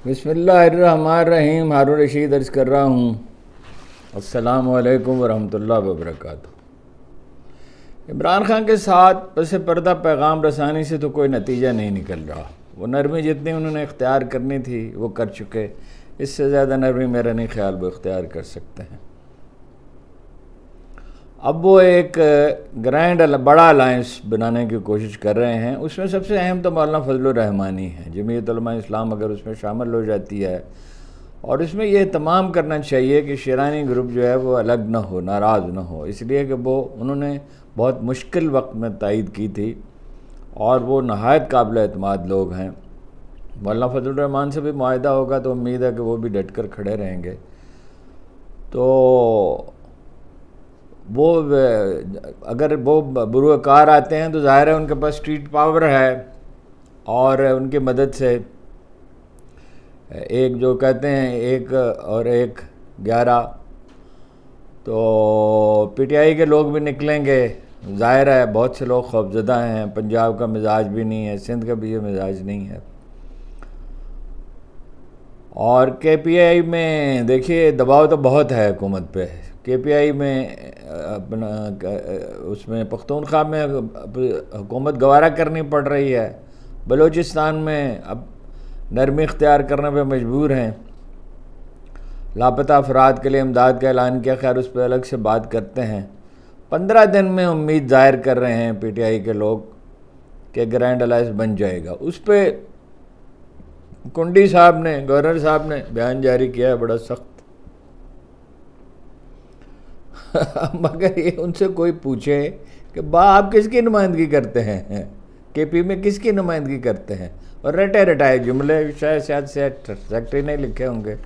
بسم اللہ الرحمن الرحیم. ہارون رشید عرض کر رہا ہوں. السلام علیکم ورحمۃ اللہ وبرکاتہ. عمران خان کے ساتھ پس پردہ پیغام رسانی سے تو کوئی نتیجہ نہیں نکل رہا. وہ نرمی جتنی انہوں نے اختیار کرنی تھی وہ کر چکے. اس سے زیادہ نرمی میرا نہیں خیال وہ اختیار کر سکتے ہیں. اب وہ ایک گرینڈ بڑا الائنس بنانے کی کوشش کر رہے ہیں. اس میں سب سے اہم تو مولانا فضل الرحمانی ہے. جمعیت علماء اسلام اگر اس میں شامل ہو جاتی ہے اور اس میں یہ اہتمام کرنا چاہیے کہ شیرانی گروپ جو ہے وہ الگ نہ ہو، ناراض نہ ہو، اس لیے کہ انہوں نے بہت مشکل وقت میں تائید کی تھی اور وہ نہایت قابل اعتماد لوگ ہیں. مولانا فضل الرحمان سے بھی معاہدہ ہوگا تو امید ہے کہ وہ بھی ڈٹ کر کھڑے رہیں گے. تو وہ اگر وہ بروئے کار آتے ہیں تو ظاہر ہے ان کے پاس اسٹریٹ پاور ہے اور ان کی مدد سے ایک جو کہتے ہیں 1 اور 1 11 تو پی ٹی آئی کے لوگ بھی نکلیں گے. ظاہر ہے بہت سے لوگ خوفزدہ ہیں. پنجاب کا مزاج بھی نہیں ہے، سندھ کا بھی یہ مزاج نہیں ہے. اور کے پی آئی میں دیکھیے دباؤ تو بہت ہے حکومت پہ. کے پی آئی میں اپنا اس میں پختونخوا میں حکومت گوارا کرنی پڑ رہی ہے. بلوچستان میں اب نرمی اختیار کرنے پہ مجبور ہیں. لاپتہ افراد کے لیے امداد کا اعلان کیا. خیر اس پہ الگ سے بات کرتے ہیں. 15 دن میں امید ظاہر کر رہے ہیں پی ٹی آئی کے لوگ کہ گرینڈ الائنس بن جائے گا. اس پہ کنڈی صاحب نے، گورنر صاحب نے بیان جاری کیا ہے بڑا سخت. مگر یہ ان سے کوئی پوچھے کہ آپ کس کی نمائندگی کرتے ہیں، کے پی میں کس کی نمائندگی کرتے ہیں، اور رٹائے جملے شاید سیکٹری نہیں لکھے ہوں گے.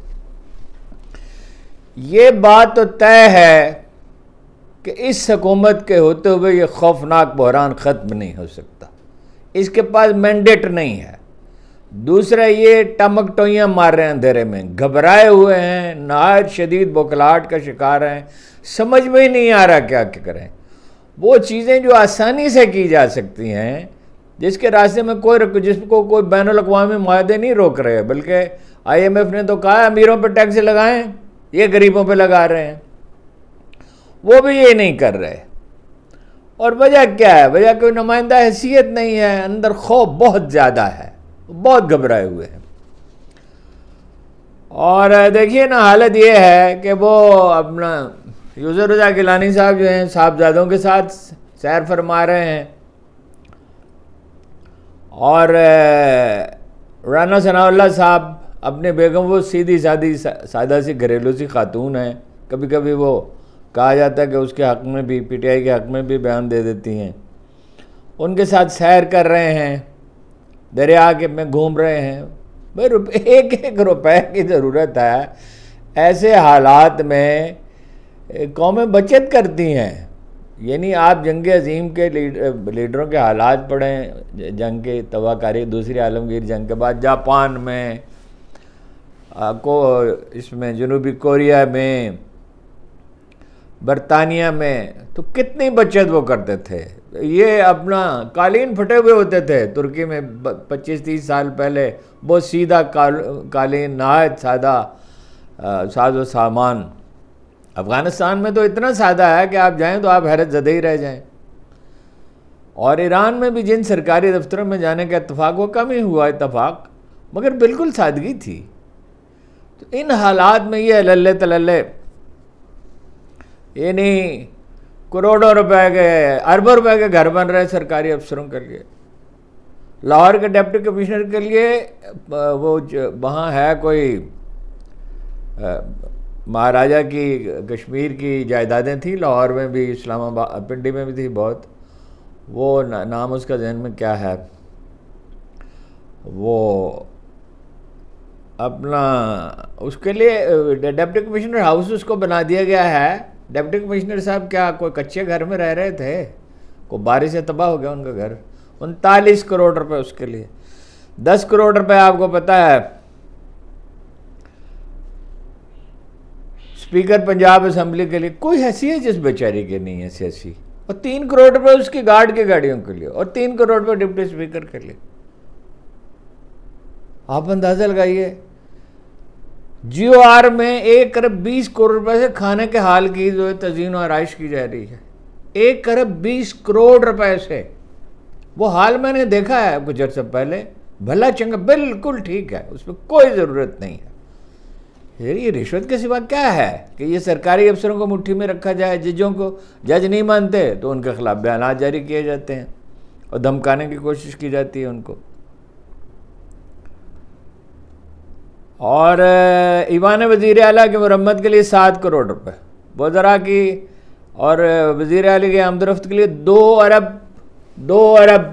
یہ بات تو طے ہے کہ اس حکومت کے ہوتے ہوئے یہ خوفناک بحران ختم نہیں ہو سکتا. اس کے پاس مینڈیٹ نہیں ہے. دوسرا یہ ٹمک ٹوئیاں مار رہے ہیں اندھیرے میں، گھبرائے ہوئے ہیں، نہایت شدید بوکھلاہٹ کا شکار ہیں. سمجھ میں ہی نہیں آ رہا کیا کریں. وہ چیزیں جو آسانی سے کی جا سکتی ہیں، جس کے راستے میں جس کو کوئی بین الاقوامی معاہدے نہیں روک رہے، بلکہ آئی ایم ایف نے تو کہا امیروں پہ ٹیکس لگائیں، یہ غریبوں پہ لگا رہے ہیں. وہ بھی یہ نہیں کر رہے. اور وجہ کیا ہے؟ وجہ کوئی نمائندہ حیثیت نہیں ہے. اندر خوف بہت زیادہ ہے، بہت گھبرائے ہوئے ہیں. اور دیکھیے نا حالت یہ ہے کہ وہ اپنا یوسف رضا گیلانی صاحب جو ہیں صاحبزادوں کے ساتھ سیر فرما رہے ہیں، اور رانا ثناء اللہ صاحب اپنے بیگم، وہ سیدھی سادی سادہ سی گھریلو سی خاتون ہیں. کبھی کبھی وہ کہا جاتا ہے کہ اس کے حق میں بھی، پی ٹی آئی کے حق میں بھی بیان دے دیتی ہیں. ان کے ساتھ سیر کر رہے ہیں، دریا کے میں گھوم رہے ہیں. بھائی ایک روپے کی ضرورت ہے. ایسے حالات میں قومیں بچت کرتی ہیں. یعنی آپ جنگ عظیم کے لیڈروں کے حالات پڑھیں، جنگ کی تباہ کاری دوسری عالمگیر جنگ کے بعد جاپان میں، اس میں جنوبی کوریا میں، برطانیہ میں، تو کتنی بچت وہ کرتے تھے. یہ اپنا قالین پھٹے ہوئے ہوتے تھے ترکی میں 25-30 سال پہلے. بہت سیدھا قالین، نہایت سادہ ساز و سامان. افغانستان میں تو اتنا سادہ ہے کہ آپ جائیں تو آپ حیرت زدہ ہی رہ جائیں. اور ایران میں بھی جن سرکاری دفتروں میں جانے کا اتفاق، وہ کم ہی ہوا اتفاق، مگر بالکل سادگی تھی. تو ان حالات میں یہ للے تللے، یہ نہیں کروڑوں روپے کے، اربوں روپے کے گھر بن رہے سرکاری افسروں کے لیے. لاہور کے ڈپٹی کمشنر کے لیے وہ وہاں ہے کوئی مہاراجہ کی کشمیر کی جائیدادیں تھیں، لاہور میں بھی، اسلام آباد، پنڈی میں بھی تھی بہت. وہ نام اس کا ذہن میں کیا ہے، وہ اپنا اس کے لیے ڈپٹی کمشنر ہاؤس اس کو بنا دیا گیا ہے. ڈپٹی کمشنر صاحب کیا کوئی کچے گھر میں رہ رہے تھے؟ کوئی بارش سے تباہ ہو گیا ان کا گھر. 39 کروڑ روپے اس کے لیے. 10 کروڑ روپے آپ کو پتہ ہے اسپیکر پنجاب اسمبلی کے لیے. کوئی حیثیت جس بیچاری کے نہیں ہے سیاسی. اور 3 کروڑ روپے اس کی گارڈ کی گاڑیوں کے لیے، اور 3 کروڑ روپے ڈپٹی اسپیکر کے لیے. آپ اندازہ لگائیے جیو آر میں 1,20,00,000,000 روپے سے کھانے کے حال کی جو تزئین و آرائش کی جا رہی ہے. 1,20,00,00,000 روپے سے. وہ حال میں نے دیکھا ہے کچھ عرصہ پہلے، بھلا چنگا بالکل ٹھیک ہے، اس میں کوئی ضرورت نہیں ہے. یہ رشوت کے سوا کیا ہے کہ یہ سرکاری افسروں کو مٹھی میں رکھا جائے، ججوں کو جج نہیں مانتے تو ان کے خلاف بیانات جاری کیے جاتے ہیں اور دھمکانے کی کوشش کی جاتی ہے ان کو. اور ایوان وزیر اعلیٰ کی مرمت کے لیے 7 کروڑ روپے، وزراء کی اور وزیر اعلیٰ کی آمد کے لیے 2 ارب.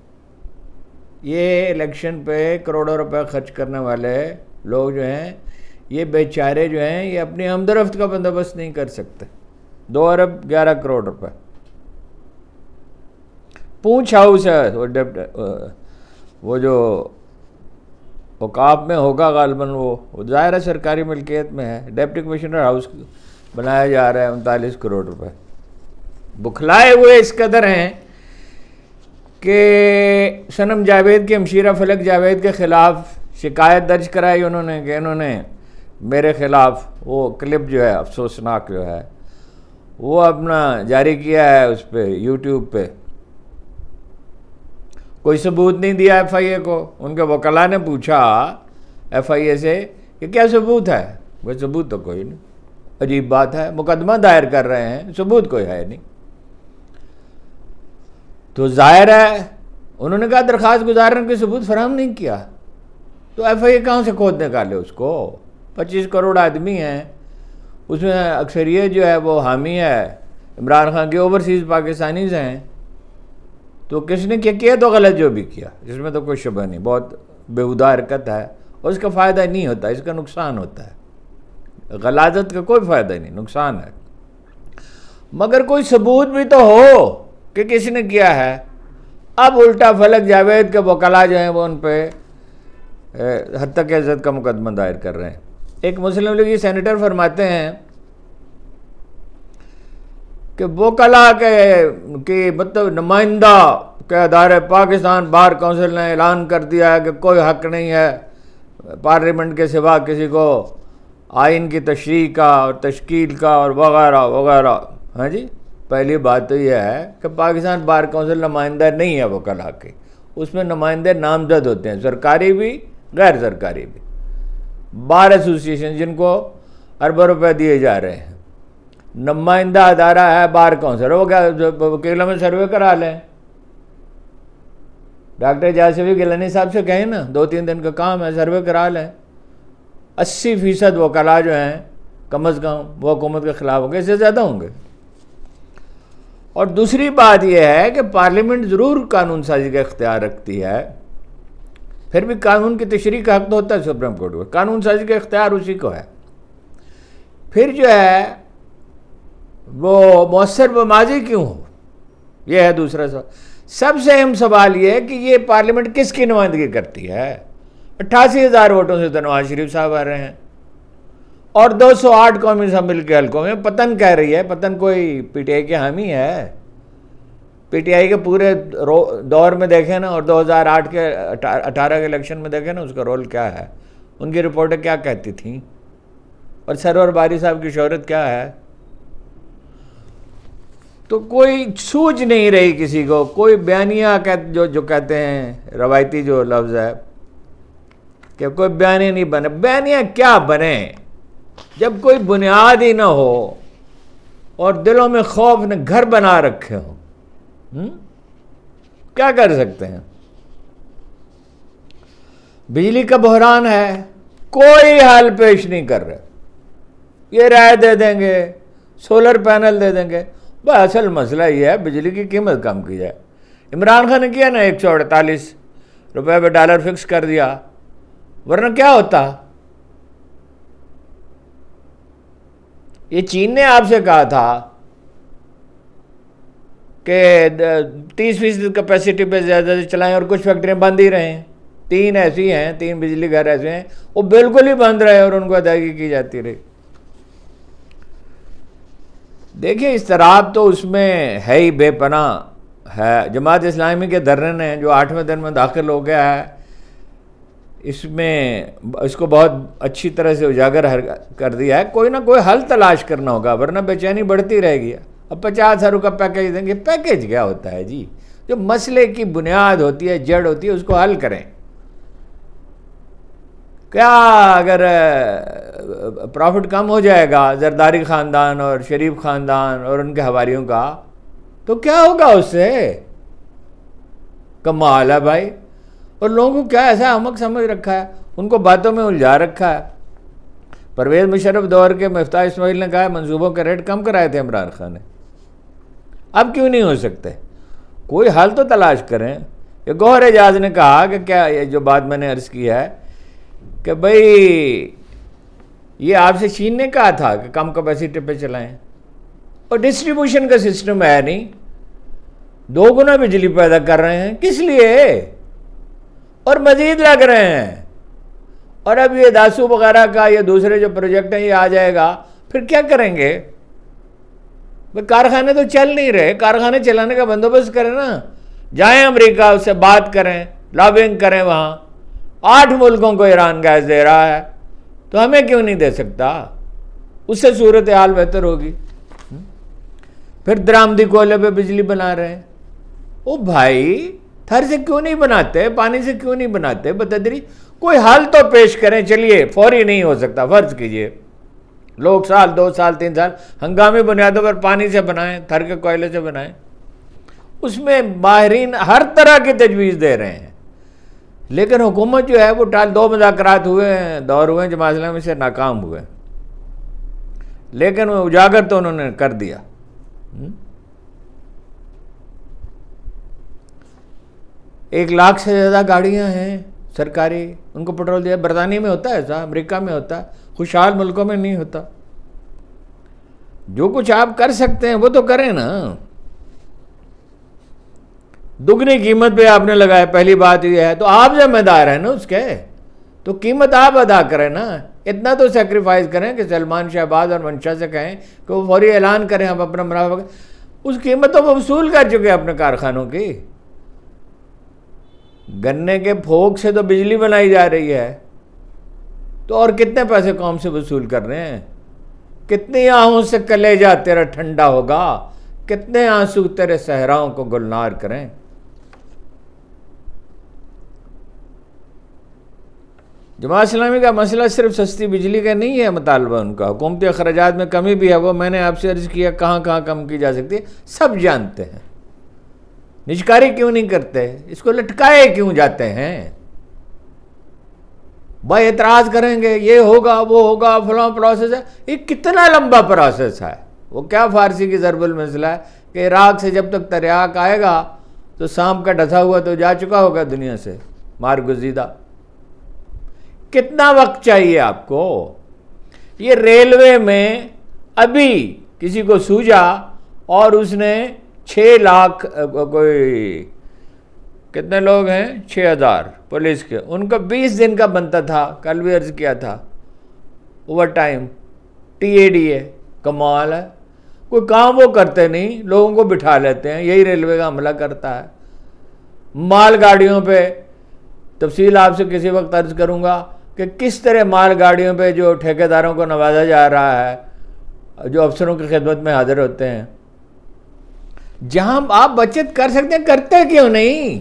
یہ الیکشن پہ کروڑوں روپے خرچ کرنے والے لوگ جو ہیں، یہ بیچارے جو ہیں، یہ اپنی آمد و رفت کا بندوبست نہیں کر سکتے. 2 ارب 11 کروڑ روپے. پونچھ ہاؤس ہے وہ جو اوقاف میں ہوگا غالباً، وہ ظاہر ہے سرکاری ملکیت میں ہے. ڈپٹی کمشنر ہاؤس بنایا جا رہا ہے 39 کروڑ روپے. بکھلائے ہوئے اس قدر ہیں کہ صنم جاوید کی ہمشیرہ فلک جاوید کے خلاف شکایت درج کرائی انہوں نے کہ انہوں نے میرے خلاف وہ کلپ جو ہے افسوسناک جو ہے وہ اپنا جاری کیا ہے اس پہ یوٹیوب پہ. کوئی ثبوت نہیں دیا ایف آئی اے کو. ان کے وکلاء نے پوچھا ایف آئی اے سے کہ کیا ثبوت ہے؟ وہ ثبوت تو کوئی نہیں. عجیب بات ہے، مقدمہ دائر کر رہے ہیں، ثبوت کوئی ہے نہیں. تو ظاہر ہے انہوں نے کہا درخواست گزارنے کے ثبوت فراہم نہیں کیا، تو ایف آئی اے کہاں سے کھود نکالے اس کو؟ 25 کروڑ آدمی ہیں، اس میں اکثریت جو ہے وہ حامی ہے عمران خان کے، اوورسیز پاکستانیز ہیں. تو کس نے کیا تو غلط جو بھی کیا، اس میں تو کوئی شبہ نہیں، بہت بیہودہ حرکت ہے اور اس کا فائدہ نہیں ہوتا، اس کا نقصان ہوتا ہے. غلاظت کا کوئی فائدہ نہیں، نقصان ہے. مگر کوئی ثبوت بھی تو ہو کہ کس نے کیا ہے. اب الٹا فلک جاوید کے وکلاء جو ہیں وہ ان پہ حد تک عزت کا مقدمہ دائر کر رہے ہیں. ایک مسلم لیگی سینیٹر فرماتے ہیں کہ وکلاء کی مطلب نمائندہ کے ادارے پاکستان بار کونسل نے اعلان کر دیا ہے کہ کوئی حق نہیں ہے پارلیمنٹ کے سوا کسی کو آئین کی تشریح کا اور تشکیل کا اور وغیرہ وغیرہ. ہاں جی، پہلی بات تو یہ ہے کہ پاکستان بار کونسل نمائندہ نہیں ہے وکلاء کے، اس میں نمائندے نامزد ہوتے ہیں، سرکاری بھی غیر سرکاری بھی. بار ایسوسیشن جن کو اربوں روپے دیے جا رہے ہیں، نمائندہ ادارہ ہے بار کونسل. وہ کیا وکیلوں میں سروے کرا لیں، ڈاکٹر جاسوی گیلانی صاحب سے کہیں نا، 2-3 دن کا کام ہے، سروے کرا لیں. 80% وکلاء جو ہیں کم از کم وہ حکومت کے خلاف ہوں گے، اس سے زیادہ ہوں گے. اور دوسری بات یہ ہے کہ پارلیمنٹ ضرور قانون سازی کا اختیار رکھتی ہے، پھر بھی قانون کی تشریح کا حق تو ہوتا ہے سپریم کورٹ کو، قانون سازی کا اختیار اسی کو ہے. پھر جو ہے وہ مؤثر بماضی کیوں ہو، یہ ہے دوسرا سوال. سب سے اہم سوال یہ ہے کہ یہ پارلیمنٹ کس کی نمائندگی کرتی ہے. 88,000 ووٹوں سے تو نواز شریف صاحب آ رہے ہیں اور 208 قومی اسمبلی کے حلقوں میں پتن کہہ رہی ہے. پتن کوئی پی ٹی آئی کے حامی ہے؟ پی ٹی آئی کے پورے دور میں دیکھیں نا، اور 2008 کے 18 کے الیکشن میں دیکھیں نا اس کا رول کیا ہے، ان کی رپورٹیں کیا کہتی تھیں، اور سرور باری صاحب کی شہرت کیا ہے. تو کوئی سوجھ نہیں رہی کسی کو، کوئی بیانیہ جو کہتے ہیں، روایتی جو لفظ ہے کہ کوئی بیانیہ نہیں بنے. بیانیہ کیا بنے جب کوئی بنیاد ہی نہ ہو اور دلوں میں خوف نے گھر بنا رکھے ہوں؟ کیا کر سکتے ہیں؟ بجلی کا بحران ہے، کوئی حل پیش نہیں کر رہے. یہ رائے دے دیں گے، سولر پینل دے دیں گے. بس اصل مسئلہ یہ ہے بجلی کی قیمت کم کی جائے. عمران خان نے کیا نا، 148 روپے پہ ڈالر فکس کر دیا، ورنہ کیا ہوتا. یہ چین نے آپ سے کہا تھا کہ 30% کیپیسٹی پہ زیادہ سے چلائیں اور کچھ فیکٹریاں بند ہی رہیں. 3 ایسی ہیں، 3 بجلی گھر ایسے ہیں وہ بالکل ہی بند رہے اور ان کو ادائیگی کی جاتی رہی. دیکھیں اضطراب تو اس میں ہے ہی بے پناہ ہے. جماعت اسلامی کے دھرنے نے جو 8ویں دن میں داخل ہو گیا ہے، اس میں اس کو بہت اچھی طرح سے اجاگر کر دیا ہے. کوئی نہ کوئی حل تلاش کرنا ہوگا ورنہ بے چینی بڑھتی رہے گی. اب 50,000 کا پیکیج دیں گے. پیکیج کیا ہوتا ہے جی؟ جو مسئلے کی بنیاد ہوتی ہے، جڑ ہوتی ہے، اس کو حل کریں. کیا اگر پروفٹ کم ہو جائے گا زرداری خاندان اور شریف خاندان اور ان کے حواریوں کا، تو کیا ہوگا اس سے؟ کمال ہے بھائی. اور لوگوں کو کیا ایسا احمق سمجھ رکھا ہے، ان کو باتوں میں الجھا رکھا ہے. پرویز مشرف دور کے مفتاح اسماعیل نے کہا منصوبوں کے ریٹ کم کرائے تھے عمران خان نے. اب کیوں نہیں ہو سکتے؟ کوئی حل تو تلاش کریں. یہ گوہر اعجاز نے کہا کہ کیا یہ جو بات میں نے عرض کی ہے کہ بھئی یہ آپ سے چین نے کہا تھا کہ کم کیپیسٹی پہ چلائیں، اور ڈسٹریبیوشن کا سسٹم ہے نہیں، 2 گنا بجلی پیدا کر رہے ہیں. کس لیے؟ اور مزید لگ رہے ہیں. اور اب یہ داسو وغیرہ کا یہ دوسرے جو پروجیکٹ ہیں یہ آ جائے گا، پھر کیا کریں گے؟ کارخانے تو چل نہیں رہے. کارخانے چلانے کا بندوبست کریں نا. جائیں امریکہ، اس سے بات کریں، لابنگ کریں. وہاں 8 ملکوں کو ایران گیس دے رہا ہے، تو ہمیں کیوں نہیں دے سکتا؟ اس سے صورتحال بہتر ہوگی. پھر درآمدی کوئلے پہ بجلی بنا رہے ہیں. او بھائی تھر سے کیوں نہیں بناتے؟ پانی سے کیوں نہیں بناتے؟ بتدریج کوئی حل تو پیش کریں. چلیے فوری نہیں ہو سکتا، فرض کیجئے لوگ 1 سال 2 سال 3 سال ہنگامی بنیادوں پر پانی سے بنائیں، تھر کے کوئلے سے بنائیں. اس میں ماہرین ہر طرح کی تجویز دے رہے ہیں، لیکن حکومت جو ہے وہ 2 مذاکرات ہوئے ہیں، دور ہوئے ہیں جماعت اسلامی سے، ناکام ہوئے. لیکن وہ اجاگر تو انہوں نے کر دیا. 1 لاکھ سے زیادہ گاڑیاں ہیں سرکاری، ان کو پیٹرول دیا. برطانیہ میں ہوتا ہے ایسا، امریکہ میں ہوتا ہے، خوشحال ملکوں میں نہیں ہوتا. جو کچھ آپ کر سکتے ہیں وہ تو کریں نا. دگنی قیمت پہ آپ نے لگایا، پہلی بات یہ ہے، تو آپ ذمہ دار ہیں نا اس کے. تو قیمت آپ ادا کریں نا. اتنا تو سیکریفائز کریں کہ سلمان شہباز اور منشا سے کہیں کہ وہ فوری اعلان کریں ہم اپنا منافع. اس قیمت تو وہ وصول کر چکے ہیں اپنے کارخانوں کی. گنے کے پھوک سے تو بجلی بنائی جا رہی ہے، تو اور کتنے پیسے قوم سے وصول کر رہے ہیں؟ کتنی آہوں سے کلیجہ تیرا ٹھنڈا ہوگا، کتنے آنسو تیرے صحراؤں کو گلنار کریں. جماعت اسلامی کا مسئلہ صرف سستی بجلی کا نہیں ہے مطالبہ ان کا. حکومتی اخراجات میں کمی بھی ہے، وہ میں نے آپ سے عرض کیا کہاں کہاں کم کی جا سکتی ہے، سب جانتے ہیں. نجکاری کیوں نہیں کرتے؟ اس کو لٹکائے کیوں جاتے ہیں؟ بھائی اعتراض کریں گے یہ ہوگا وہ ہوگا فلاں پروسیس ہے. یہ کتنا لمبا پروسیس ہے. وہ کیا فارسی کی ضرب المثل ہے کہ عراق سے جب تک تریاک آئے گا تو سانپ کا ڈسا ہوا تو جا چکا ہوگا دنیا سے مار گزیدہ. کتنا وقت چاہیے آپ کو؟ یہ ریلوے میں ابھی کسی کو سوجا اور اس نے 6 لاکھ کوئی کتنے لوگ ہیں 6,000 پولیس کے، ان کا 20 دن کا بنتا تھا. کل بھی عرض کیا تھا اوور ٹائم TADA. کمال ہے. کوئی کام وہ کرتے نہیں، لوگوں کو بٹھا لیتے ہیں. یہی ریلوے کا عملہ کرتا ہے. مال گاڑیوں پہ تفصیل آپ سے کسی وقت عرض کروں گا کہ کس طرح مال گاڑیوں پہ جو ٹھیکیداروں کو نوازا جا رہا ہے، جو افسروں کی خدمت میں حاضر ہوتے ہیں. جہاں آپ بچت کر سکتے ہیں کرتے کیوں نہیں؟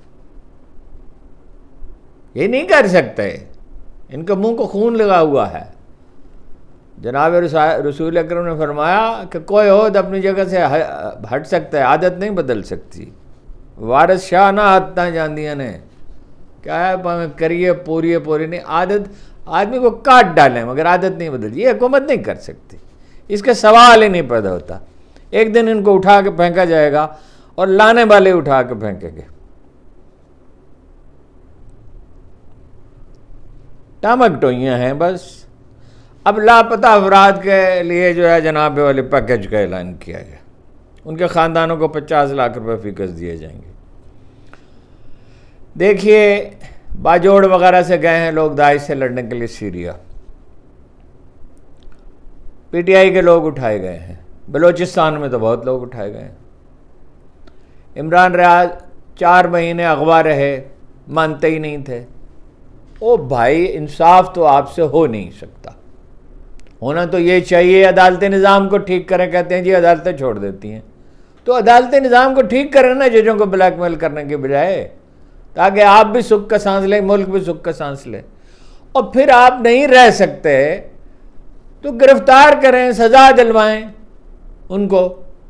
یہ نہیں کر سکتے. ان کے منہ کو خون لگا ہوا ہے. جناب رسول اکرم نے فرمایا کہ کوئی عہد اپنی جگہ سے ہٹ سکتا ہے، عادت نہیں بدل سکتی. وارث شاہ نہ عادتاں جاندیاں نے کیا ہے کریے پوری نہیں. عادت آدمی کو کاٹ ڈالیں مگر عادت نہیں بدلتی. یہ حکومت نہیں کر سکتی. اس کا سوال ہی نہیں پیدا ہوتا. ایک دن ان کو اٹھا کے پھینکا جائے گا اور لانے والے اٹھا کے پھینکیں گے. ٹامک ٹوئیاں ہیں بس. اب لاپتہ افراد کے لیے جو ہے جناب والے پیکیج کا اعلان کیا گیا. ان کے خاندانوں کو 50 لاکھ روپے فیکس دیے جائیں گے. دیکھیے باجوڑ وغیرہ سے گئے ہیں لوگ داعش سے لڑنے کے لیے سیریا. PTI کے لوگ اٹھائے گئے ہیں. بلوچستان میں تو بہت لوگ اٹھائے گئے ہیں. عمران ریاض 4 مہینے اغوا رہے، مانتے ہی نہیں تھے. او بھائی انصاف تو آپ سے ہو نہیں سکتا. ہونا تو یہ چاہیے عدالت نظام کو ٹھیک کریں. کہتے ہیں جی عدالتیں چھوڑ دیتی ہیں. تو عدالت نظام کو ٹھیک کریں نا ججوں کو بلیک میل کرنے کے بجائے, تاکہ آپ بھی سکھ کا سانس لیں, ملک بھی سکھ کا سانس لے. اور پھر آپ نہیں رہ سکتے تو گرفتار کریں, سزا دلوائیں ان کو.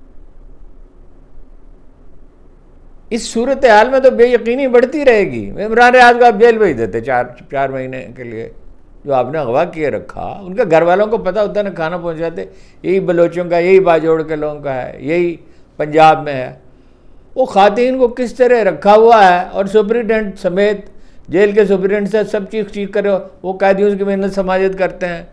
اس صورتحال میں تو بے یقینی بڑھتی رہے گی. عمران ریاض کو آپ جیل بھیج دیتے 4 مہینے کے لیے, جو آپ نے اغوا کیے رکھا. ان کے گھر والوں کو پتہ ہوتا ہے نا, کھانا پہنچاتے. یہی بلوچوں کا, یہی باجوڑ کے لوگوں کا ہے, یہی پنجاب میں ہے. وہ خواتین کو کس طرح رکھا ہوا ہے, اور سپرنٹینڈنٹ سمیت, جیل کے سپرنٹینڈنٹ سے سب چیخ کرے وہ قیدیوں کی محنت سماجت کرتے ہیں.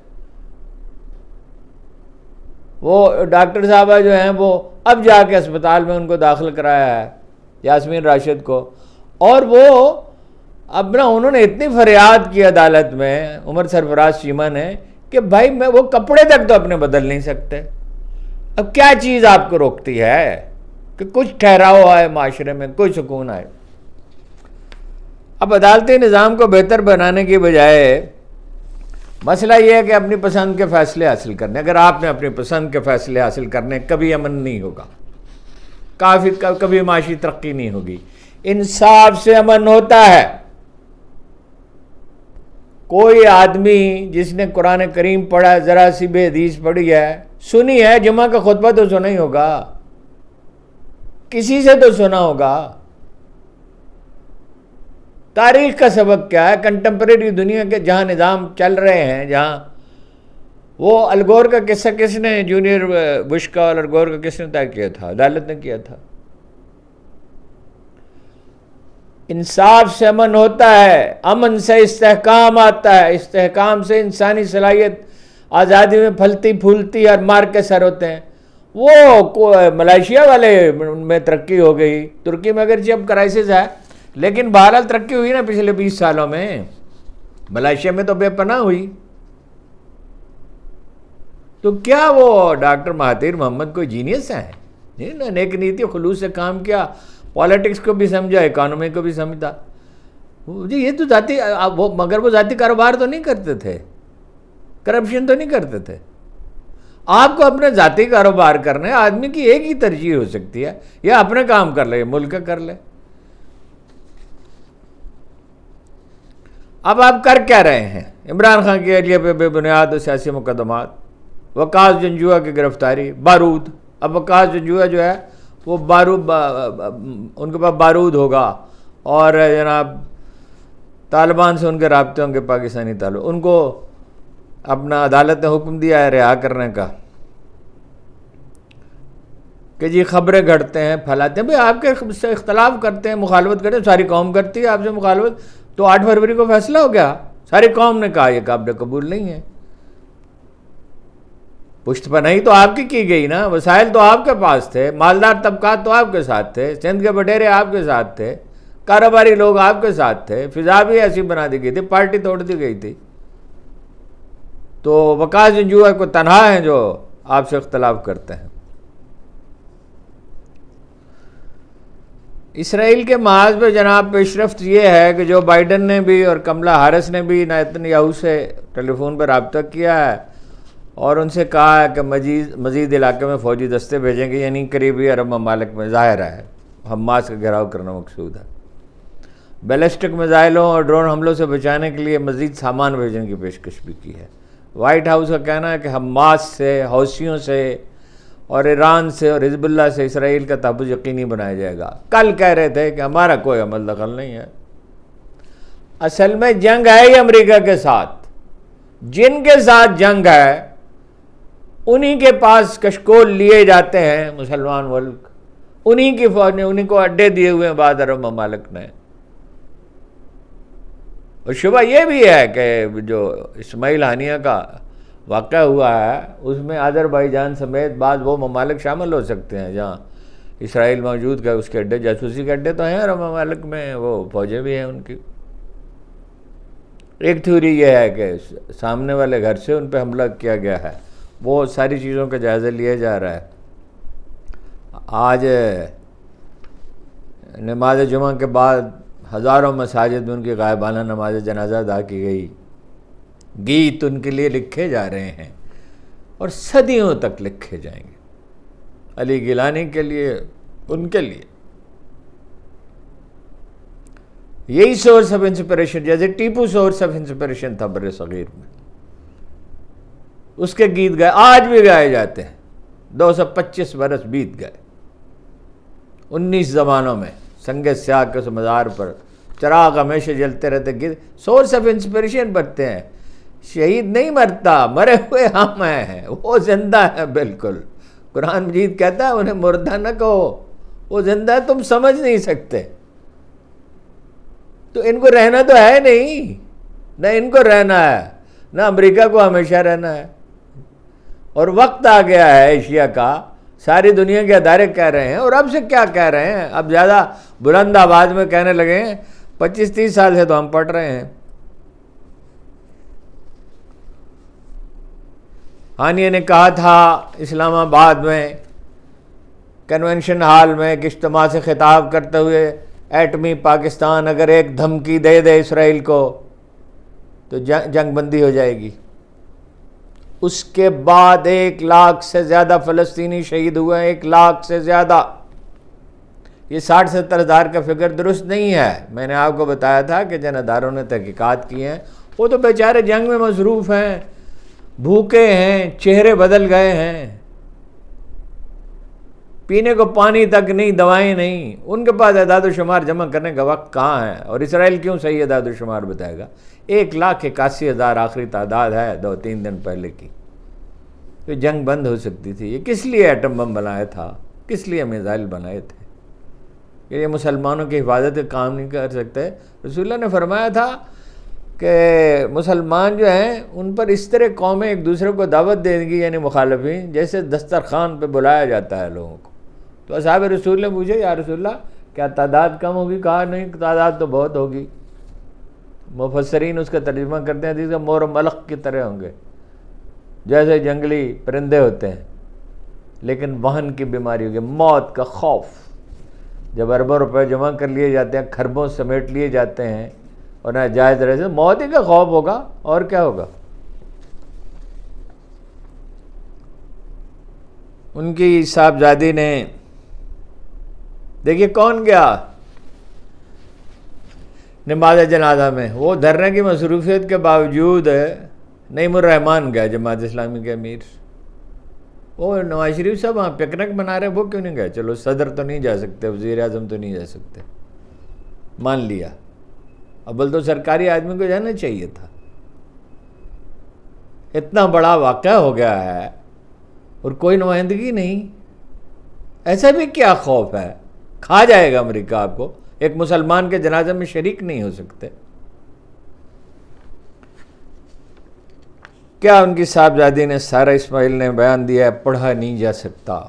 وہ ڈاکٹر صاحبہ جو ہیں وہ اب جا کے اسپتال میں ان کو داخل کرایا ہے, یاسمین راشد کو. اور وہ اپنا انہوں نے اتنی فریاد کی عدالت میں, عمر سرفراز چیمہ نے, کہ بھائی میں وہ کپڑے تک تو اپنے بدل نہیں سکتے. اب کیا چیز آپ کو روکتی ہے کہ کچھ ٹھہراؤ آئے معاشرے میں, کوئی سکون آئے. اب عدالتی نظام کو بہتر بنانے کی بجائے مسئلہ یہ ہے کہ اپنی پسند کے فیصلے حاصل کرنے. اگر آپ نے اپنی پسند کے فیصلے حاصل کرنے, کبھی امن نہیں ہوگا, کبھی معاشی ترقی نہیں ہوگی. انصاف سے امن ہوتا ہے. کوئی آدمی جس نے قرآن کریم پڑھا ہے, ذرا سی بھی حدیث پڑھی ہے, سنی ہے, جمعہ کا خطبہ تو سنا ہی ہوگا, کسی سے تو سنا ہوگا. تاریخ کا سبق کیا ہے؟ کنٹمپریری دنیا کے جہاں نظام چل رہے ہیں, جہاں وہ الگور کا قصہ کس نے, جونیئر بش کا اور الگور کا کس نے طے کیا تھا؟ عدالت نے کیا تھا. انصاف سے امن ہوتا ہے, امن سے استحکام آتا ہے, استحکام سے انسانی صلاحیت آزادی میں پھلتی پھولتی اور مار کے سر ہوتے ہیں. وہ ملائیشیا والے میں ترقی ہو گئی, ترکی میں اگرچہ اب کرائسس ہے, لیکن بہرحال ترقی ہوئی نا پچھلے 20 سالوں میں. ملائیشیا میں تو بے پناہ ہوئی. تو کیا وہ ڈاکٹر مہاتیر محمد کوئی جینیس ہیں؟ نیک نیتی خلوص سے کام کیا, پالیٹکس کو بھی سمجھا, اکانومی کو بھی سمجھتا. جی یہ تو ذاتی, مگر وہ ذاتی کاروبار تو نہیں کرتے تھے, کرپشن تو نہیں کرتے تھے. آپ کو اپنے ذاتی کاروبار کرنے, آدمی کی ایک ہی ترجیح ہو سکتی ہے, یا اپنے کام کر لے, ملک کا کر لے. اب آپ کر کیا رہے ہیں؟ عمران خان کے ایریا پہ بے بنیاد و سیاسی مقدمات, وقاص جنجوعہ کی گرفتاری, بارود. اب وقاص جنجوعہ جو ہے وہ بارود, ان کے پاس بارود ہوگا, اور جناب طالبان سے ان کے رابطے ہوں گے, پاکستانی تعلق. ان کو اپنا عدالت نے حکم دیا ہے رہا کرنے کا, کہ جی خبریں گھڑتے ہیں, پھیلاتے ہیں. بھئی آپ کے سے اختلاف کرتے ہیں, مخالفت کرتے ہیں, ساری قوم کرتی ہے آپ سے مخالفت. تو 8 فروری کو فیصلہ ہو گیا, ساری قوم نے کہا یہ قابل قبول نہیں ہے. پشت پناہی تو آپ کی گئی نا, وسائل تو آپ کے پاس تھے, مالدار طبقات تو آپ کے ساتھ تھے, سندھ کے بٹیرے آپ کے ساتھ تھے, کاروباری لوگ آپ کے ساتھ تھے, فضا بھی ایسی بنا دی گئی تھی, پارٹی توڑ دی گئی تھی. تو وقاص جنجوعہ کو تنہا ہیں جو آپ سے اختلاف کرتے ہیں. اسرائیل کے محاذ پہ جناب پیش رفت یہ ہے کہ جو بائیڈن نے بھی اور کملا ہارس نے بھی نیتن سے ٹیلی فون پر رابطہ کیا ہے, اور ان سے کہا ہے کہ مزید علاقے میں فوجی دستے بھیجیں گے, یعنی قریبی عرب ممالک میں. ظاہر ہے حماس کا گھیراؤ کرنا مقصود ہے. بیلسٹک میزائلوں اور ڈرون حملوں سے بچانے کے لیے مزید سامان بھیجنے کی پیشکش بھی کی ہے. وائٹ ہاؤس کا کہنا ہے کہ حماس سے, حوثیوں سے اور ایران سے اور حزب اللہ سے اسرائیل کا تحفظ یقینی بنایا جائے گا. کل کہہ رہے تھے کہ ہمارا کوئی عمل دخل نہیں ہے. اصل میں جنگ ہے ہی امریکہ کے ساتھ. جن کے ساتھ جنگ ہے انہی کے پاس کشکول لیے جاتے ہیں مسلمان ملک, انہی کی فوج نے انہی کو اڈے دیے ہوئے ہیں بعض عرب ممالک نے. اور شبہ یہ بھی ہے کہ جو اسماعیل ہانیہ کا واقعہ ہوا ہے اس میں آذربائیجان سمیت بعض وہ ممالک شامل ہو سکتے ہیں جہاں اسرائیل موجود ہے. اس کے اڈے, جاسوسی کے اڈے تو ہیں عرب ممالک میں, وہ فوجیں بھی ہیں ان کی. ایک تھیوری یہ ہے کہ سامنے والے گھر سے ان پہ حملہ کیا گیا ہے. وہ ساری چیزوں کا جائزہ لیا جا رہا ہے. آج نماز جمعہ کے بعد ہزاروں مساجد میں ان کی غائبانہ نماز جنازہ ادا کی گئی، گیت ان کے لیے لکھے جا رہے ہیں اور صدیوں تک لکھے جائیں گے علی گیلانی کے لیے، ان کے لیے۔ یہی سورس آف انسپریشن، جیسے ٹیپو سورس آف انسپریشن تھا بر صغیر میں، اس کے گیت گائے، آج بھی گائے جاتے ہیں، 225 برس بیت گئے، 19 زمانوں میں سنگ سیاہ کے اس مزار پر چراغ ہمیشہ جلتے رہتے، گیت سورس آف انسپریشن بنتے ہیں۔ شہید نہیں مرتا، مرے ہوئے ہم ہیں، وہ زندہ ہے بالکل۔ قرآن مجید کہتا ہے انہیں مردہ نہ کہو، وہ زندہ ہے، تم سمجھ نہیں سکتے۔ تو ان کو رہنا تو ہے نہیں، نہ ان کو رہنا ہے، نہ امریکہ کو ہمیشہ رہنا ہے۔ اور وقت آ گیا ہے ایشیا کا، ساری دنیا کے ادارے کہہ رہے ہیں، اور اب سے کیا کہہ رہے ہیں، اب زیادہ بلند آواز میں کہنے لگے ہیں۔ 25-30 سال سے تو ہم پڑھ رہے ہیں۔ ہانیہ نے کہا تھا اسلام آباد میں کنونشن ہال میں ایک اجتماع سے خطاب کرتے ہوئے، ایٹمی پاکستان اگر ایک دھمکی دے دے اسرائیل کو تو جنگ بندی ہو جائے گی۔ اس کے بعد 1 لاکھ سے زیادہ فلسطینی شہید ہوئے ہیں، 1 لاکھ سے زیادہ۔ یہ 60-70 ہزار کا فگر درست نہیں ہے۔ میں نے آپ کو بتایا تھا کہ جن اداروں نے تحقیقات کی ہیں وہ تو بیچارے جنگ میں مصروف ہیں، بھوکے ہیں، چہرے بدل گئے ہیں، پینے کو پانی تک نہیں، دوائیں نہیں، ان کے پاس اعداد و شمار جمع کرنے کا وقت کہاں ہے؟ اور اسرائیل کیوں صحیح اعداد و شمار بتائے گا؟ 1,81,000 آخری تعداد ہے 2-3 دن پہلے کی۔ تو جنگ بند ہو سکتی تھی۔ یہ کس لیے ایٹم بم بنایا تھا، کس لیے میزائل بنائے تھے؟ یہ مسلمانوں کی حفاظت کا کام نہیں کر سکتے؟ رسول اللہ نے فرمایا تھا کہ مسلمان جو ہیں ان پر اس طرح قومیں ایک دوسرے کو دعوت دیں گی، یعنی مخالفین، جیسے دسترخوان پہ بلایا جاتا ہے لوگوں کو۔ تو اصحاب رسول نے پوچھا یا رسول اللہ کیا تعداد کم ہوگی؟ کہا نہیں، تعداد تو بہت ہوگی۔ مفسرین اس کا ترجمہ کرتے ہیں حدیث کا، مور و ملخ کی طرح ہوں گے، جیسے جنگلی پرندے ہوتے ہیں، لیکن وہن کی بیماری ہوگی، موت کا خوف۔ جب اربوں روپے جمع کر لیے جاتے ہیں، کھربوں سمیٹ لیے جاتے ہیں اور ناجائز طرح سے، موت ہی کا خوف ہوگا، اور کیا ہوگا؟ ان کی صاحبزادی نے، دیکھیے کون گیا نماز جنازہ میں، وہ دھرنے کی مصروفیت کے باوجود نعیم الرحمان گیا، جماعت اسلامی کے امیر۔ وہ نواز شریف صاحب وہاں پکنک بنا رہے ہیں، وہ کیوں نہیں گئے؟ چلو صدر تو نہیں جا سکتے، وزیر اعظم تو نہیں جا سکتے، مان لیا، اول تو سرکاری آدمی کو جانا چاہیے تھا۔ اتنا بڑا واقعہ ہو گیا ہے اور کوئی نمائندگی نہیں، ایسا بھی کیا خوف ہے؟ کھا جائے گا امریکہ آپ کو، ایک مسلمان کے جنازے میں شریک نہیں ہو سکتے۔ کیا ان کی صاحبزادی نے، سارہ اسماعیل نے بیان دیا ہے، پڑھا نہیں جا سکتا۔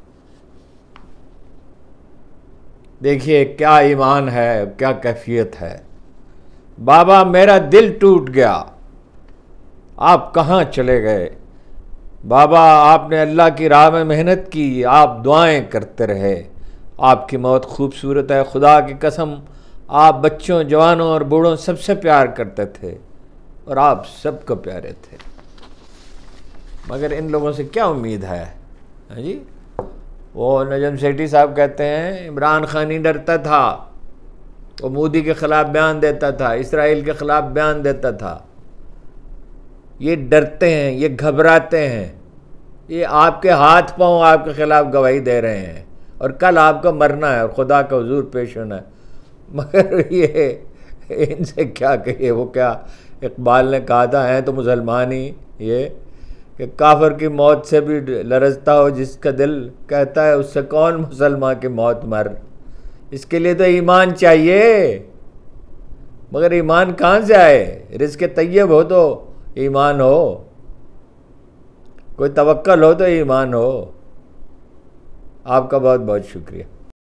دیکھیے کیا ایمان ہے، کیا کیفیت ہے۔ بابا میرا دل ٹوٹ گیا، آپ کہاں چلے گئے؟ بابا آپ نے اللہ کی راہ میں محنت کی، آپ دعائیں کرتے رہے، آپ کی موت خوبصورت ہے، خدا کی قسم آپ بچوں، جوانوں اور بوڑھوں سب سے پیار کرتے تھے اور آپ سب کو پیارے تھے، مگر ان لوگوں سے کیا امید ہے؟ ہاں جی، وہ نجم سیٹھی صاحب کہتے ہیں عمران خان ہی ڈرتا تھا، وہ مودی کے خلاف بیان دیتا تھا، اسرائیل کے خلاف بیان دیتا تھا۔ یہ ڈرتے ہیں، یہ گھبراتے ہیں، یہ آپ کے ہاتھ پاؤں آپ کے خلاف گواہی دے رہے ہیں، اور کل آپ کو مرنا ہے اور خدا کا حضور پیش ہونا ہے، مگر یہ ان سے کیا کہیے۔ وہ کیا اقبال نے کہا تھا، ہیں تو مسلمان ہی یہ کہ کافر کی موت سے بھی لرزتا ہو جس کا دل، کہتا ہے اس سے کون مسلمان کی موت مر۔ اس کے لیے تو ایمان چاہیے، مگر ایمان کہاں سے آئے؟ رزق طیب ہو تو ایمان ہو، کوئی توکل ہو تو ایمان ہو۔ آپ کا بہت بہت شکریہ۔